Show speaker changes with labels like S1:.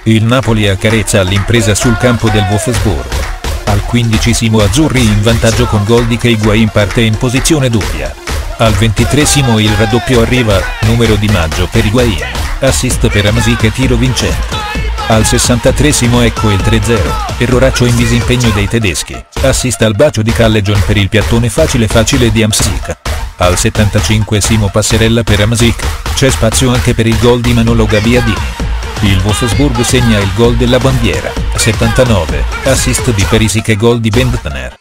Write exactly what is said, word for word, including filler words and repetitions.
S1: Il Napoli accarezza all'impresa sul campo del Wolfsburg. Al quindicesimo azzurri in vantaggio con gol di Kei Higuain, parte in posizione doppia. Al ventitreesimo il raddoppio arriva, numero di maggio per Higuain, assist per Hamsik e tiro vincente. Al sessantatreesimo ecco il tre zero, erroraccio in disimpegno dei tedeschi, assist al bacio di Callejon per il piattone facile facile di Hamsik. Al settantacinquesimo passerella per Hamsik, c'è spazio anche per il gol di Manolo Gabbiadini. Il Wolfsburg segna il gol della bandiera, settantanove, assist di Perisic e gol di Bendtner.